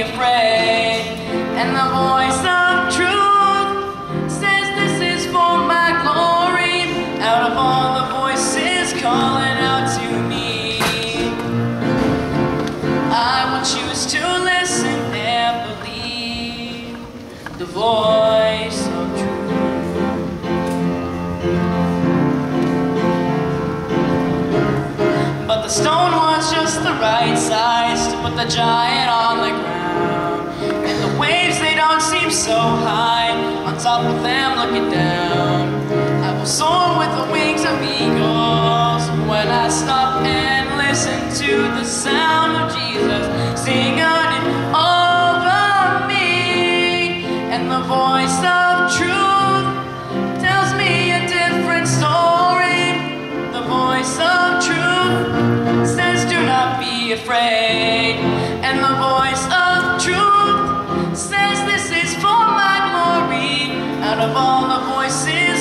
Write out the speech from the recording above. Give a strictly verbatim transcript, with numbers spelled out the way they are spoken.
afraid. And the voice of truth says this is for my glory. Out of all the voices calling out to me, I will choose to listen and believe the voice of truth. But the stone was just the right size to put the giant on the ground. And the waves, they don't seem so high on top of them looking down. I will soar with the wings of eagles when I stop and listen to the sound of Jesus singing over me. And the voice of truth tells me a different story. The voice of truth says do not be afraid. And the voice of truth says this is for my glory. Out of all the voices